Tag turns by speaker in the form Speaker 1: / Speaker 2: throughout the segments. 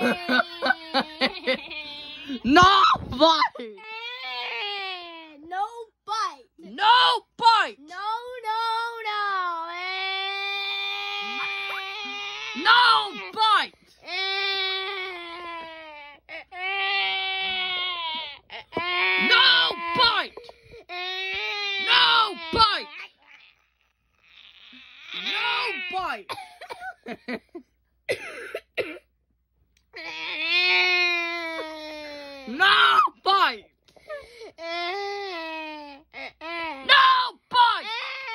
Speaker 1: No bite.
Speaker 2: No bite.
Speaker 1: No bite.
Speaker 2: No.
Speaker 1: No bite. No bite. No bite. No bite. No bite. No bite.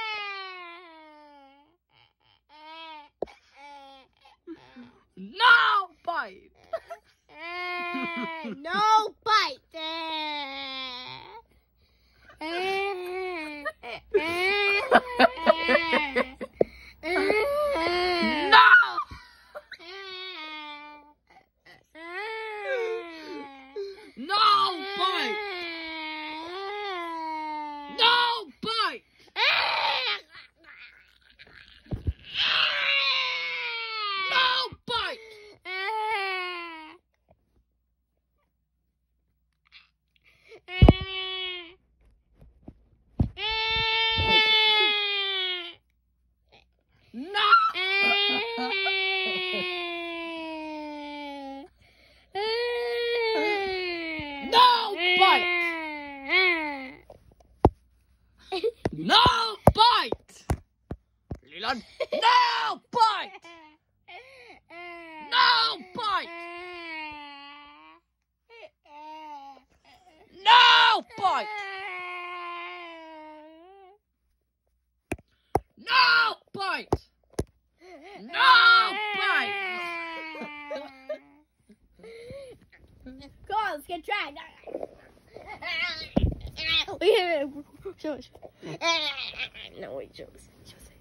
Speaker 1: No bite.
Speaker 2: No bite.
Speaker 1: No. No bite. No bite. No bite. No. No bite. No bite. Leland. No bite. No bite. No bite. No bite. No bite.
Speaker 2: Go on, let's get dragged. Show us. No, wait, show us.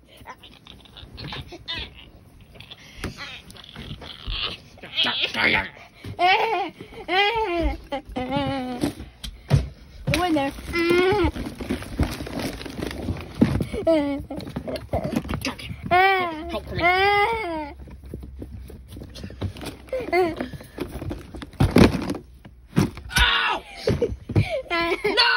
Speaker 2: Go in there.
Speaker 1: Help for me. Ow! No!